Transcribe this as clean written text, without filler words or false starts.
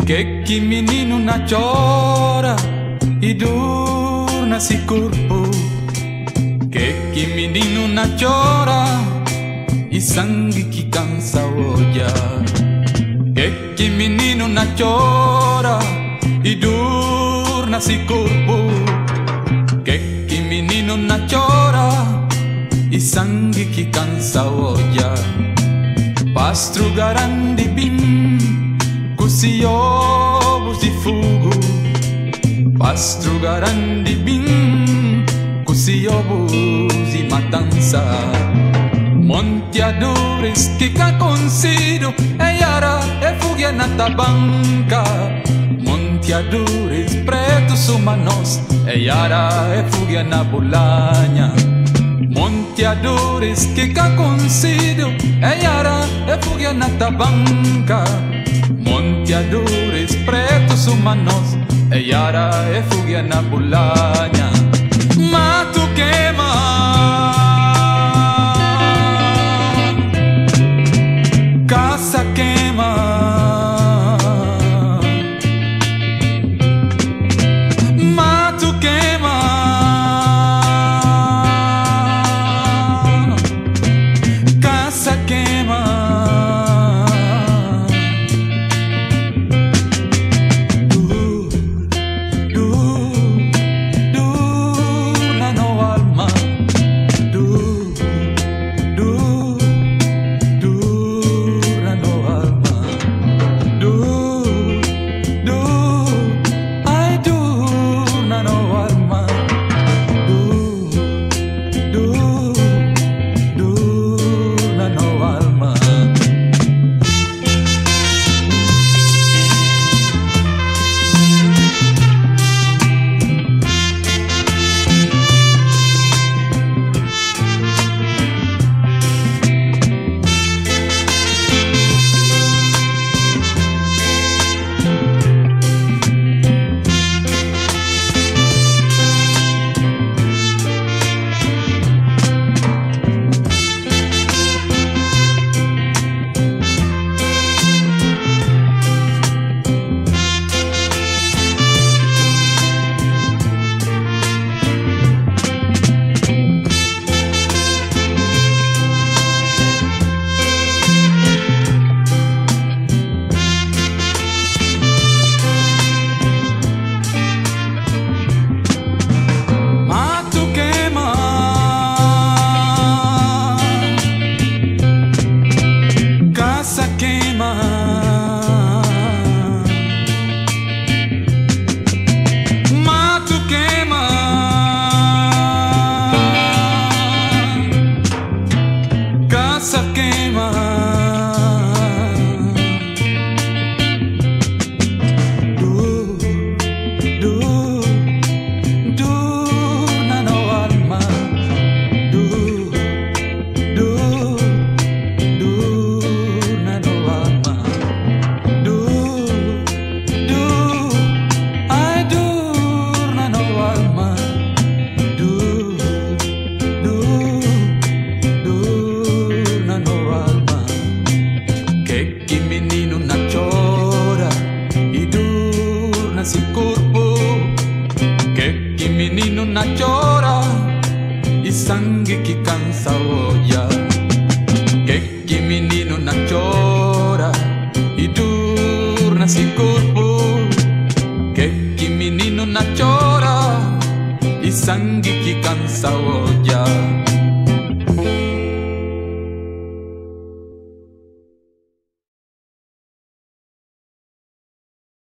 Que menino na chora e dor nesse corpo. Que menino na chora e sangue que cansa olhar. Que menino na chora e dor nesse corpo. Que menino na chora e sangue que cansa olhar. Pastro garante bim cosi ovos de fogo. Pastro garante bim cosi ovos de matança. Monteadores que cá consigo e ara e fuga na tabanca. Monteadores pretos humanos e ara e fuga na bolanha. Monteadores que cá consigo e ara e fuga na tabanca. Monteadores pretos humanos e ara e fuga na bolanha. Mato queima, casa queima, mato queima, casa queima. Nesse corpo, que menino na chora e sangue que cansa olhar. Que menino na chora e dor nesse corpo. Que menino na chora e sangue que cansa olhar.